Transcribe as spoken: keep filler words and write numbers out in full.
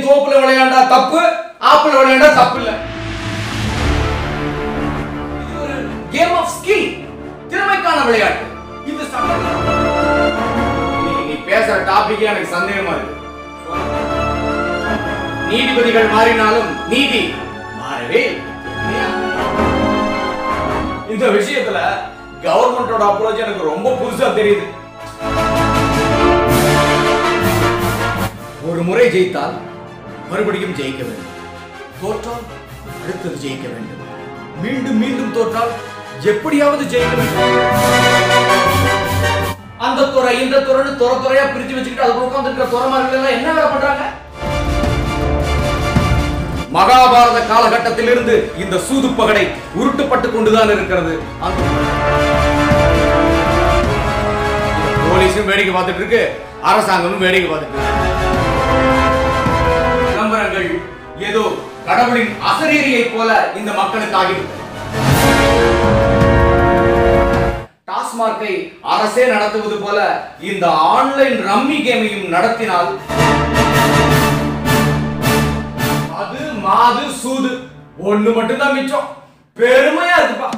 தோப்புல விளையாண்டா தப்பு, ஆப்புல விளையாண்டா தப்பு இல்ல. இது ஒரு கேம் ஆஃப் ஸ்கில், திறமைக்கான விளையாட்டு. இது நீ பேசுற டாபிக் எனக்கு சந்தேகமா இருக்கு. நீதிபதிகள் மாறினாலும் நீதி மாறவே. இந்த விஷயத்துல கவர்மெண்டோட அப்ரோச் எனக்கு ரொம்ப புதுசா தெரியுது. ஒரு முறை ஜெயித்தால் மறுபடியும் ஜெயிக்க வேண்டும், தோற்றால் அடுத்தது ஜெயிக்க வேண்டும், மீண்டும் மீண்டும் தோற்றால் எப்படியாவது ஜெயிக்க வேண்டும். அந்த துறை இந்த துறைன்னு துறை துறையா பிரிச்சு வச்சுக்கிட்டு அது உட்கார்ந்து இருக்கிற துறைமார்கள் எல்லாம் என்ன வேலை பண்றாங்க? மகாபாரத காலகட்டத்தில் இருந்து இந்த சூது பகடை உருட்டுப்பட்டு கொண்டுதான் இருக்கிறது. போலீஸும் வேடிக்கை பார்த்துட்டு இருக்கு, அரசாங்கமும் வேடிக்கை பார்த்துட்டு இருக்கு. விளம்பரங்கள் ஏதோ கடவுளின் அசரீரியை போல இந்த மக்களுக்கு ஆகிவிட்டது. டாஸ்மார்க்கை அரசே நடத்துவது போல இந்த ஆன்லைன் ரம்மி கேமையும் நடத்தினால் அது மாது சூது ஒண்ணு மட்டும்தான் மிச்சம். பெருமையா இருக்குப்பா.